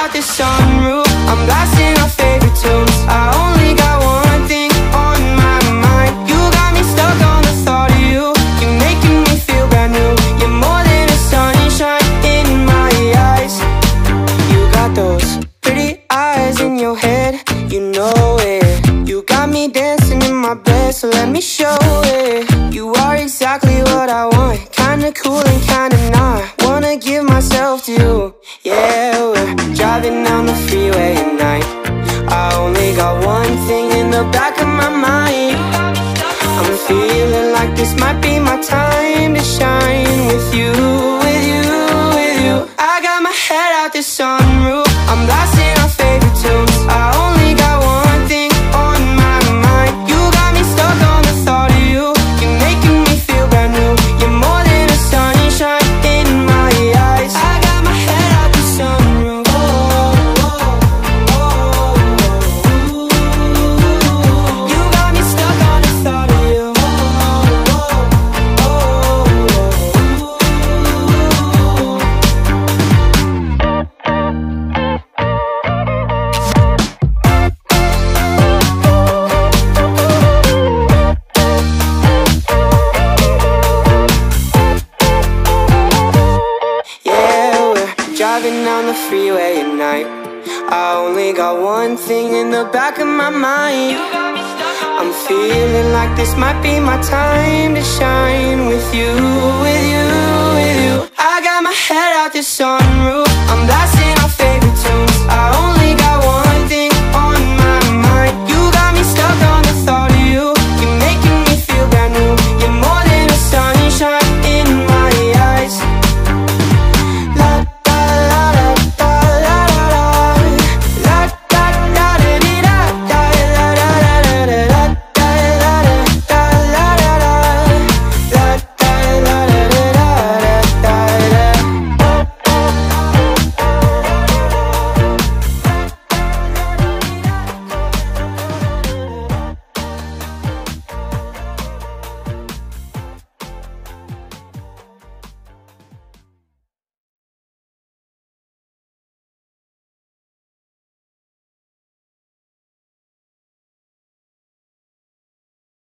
out the sunroof, I'm blasting our favorite tunes. I only got one thing on my mind. You got me stuck on the thought of you. You're making me feel brand new. You're more than a sunshine in my eyes. You got those pretty eyes in your head, you know it. You got me dancing in my bed, so let me show it. You are exactly what I want, kinda cool and kinda not. Wanna give myself to you. Yeah, we're driving down the freeway at night. I only got one thing in the back of my mind. I'm feeling like this might be my time to shine with you, with you, with you. I got my head out the sunroof, I'm blasting our favorite tunes. I only got one thing on my mind. You got me stuck on the thought of you. You're making me feel brand new. You're more than a sunshine in my eyes. I got my head out the sunroof. You got me stuck on the thought of you. Driving down the freeway at night. I only got one thing in the back of my mind. I'm feeling like this might be my time to shine with you, with you, with you. I got my head out the sunroof, I'm blasting our favorite tunes. I only